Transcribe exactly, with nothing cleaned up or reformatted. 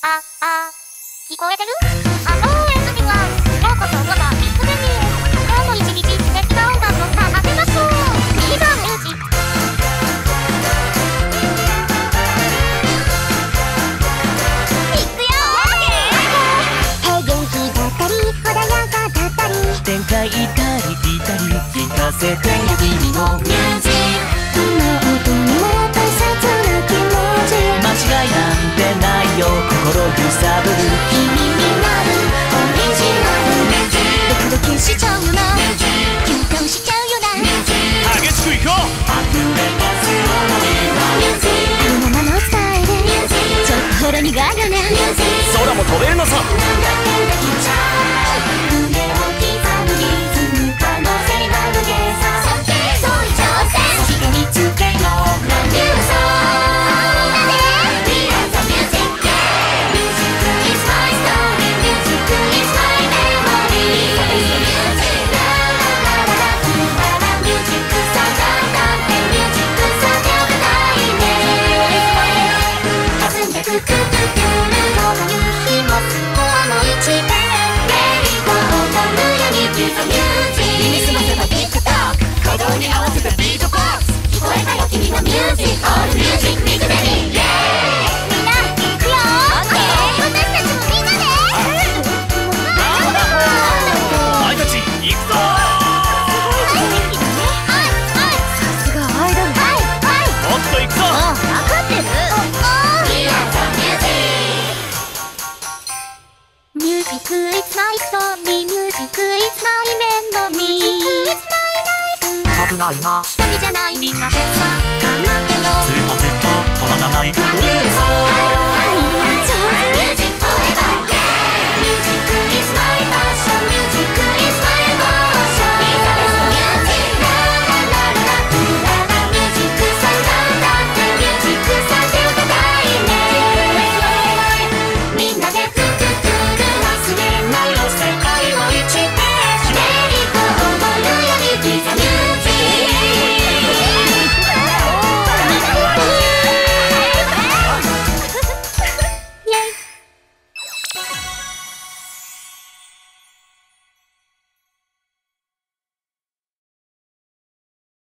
あ、あ、聞こえてる？あの エスビーワン、ようこそ我がビッグベニーへ。今日も一日素敵な音楽を奏でましょう。いざミュージック。いくよー。元気だったり、穏やかだったり、 展開いたりいたり、聞かせてよ君のミュージック。 どんな音にも大切な気持ち。 間違いなんてないよ、心揺さぶる君になるオリジナル。ドキドキしちゃうよな、キュンキュンしちゃうよな。 激しくいこう。溢れたスローのあるままのスタイル、ちょっとほろ苦いよね。 空も飛べるのさ。 なんだってできちゃう。胸を刻むリズム可能性が無限さ。そういう挑戦、そして見つけよう。ランデューソー危ないな、 一人じゃないみんなでさ、頑張ってよ。 ずっとずっと止まらない。 ランデューソー